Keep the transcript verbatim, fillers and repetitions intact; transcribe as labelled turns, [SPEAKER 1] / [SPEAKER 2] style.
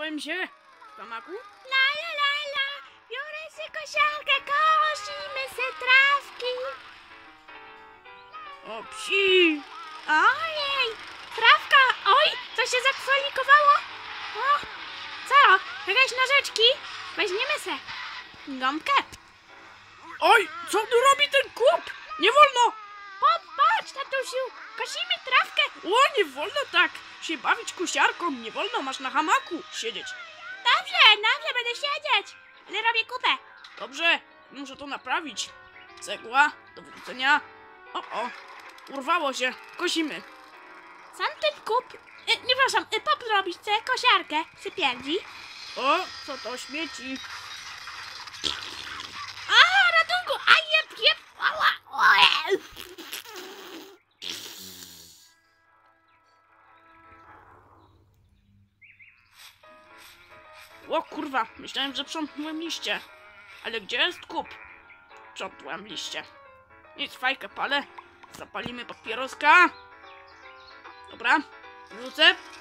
[SPEAKER 1] Urwałem się w hamaku.
[SPEAKER 2] La la la la, biorę se kosiarkę, kosimy se trawki.
[SPEAKER 1] O psi!
[SPEAKER 2] Ojej, trawka, oj, co się zakwalifikowało? O, co, jakieś nożyczki? Weźmiemy se gąbkę.
[SPEAKER 1] Oj, co tu robi ten kup? Nie wolno!
[SPEAKER 2] Popatrz, tatusiu, kosimy trawkę.
[SPEAKER 1] O, nie wolno tak się bawić kosiarką. Nie wolno, masz na hamaku siedzieć.
[SPEAKER 2] Dobrze, dobrze, będę siedzieć, ale robię kupę.
[SPEAKER 1] Dobrze, muszę to naprawić. Cegła, do wrócenia. O, o, urwało się. Kosimy.
[SPEAKER 2] Sam ten kup, y, nie przepraszam, y, pop zrobić chcę kosiarkę, się pierdzi.
[SPEAKER 1] O, co to śmieci?
[SPEAKER 2] A, ratunku, a jeb, jeb, ała, ojej.
[SPEAKER 1] O kurwa, myślałem, że sprzątnąłem liście. Ale gdzie jest kup? Sprzątnąłem liście. Nic, fajkę palę. Zapalimy papieroska. Dobra, wrócę.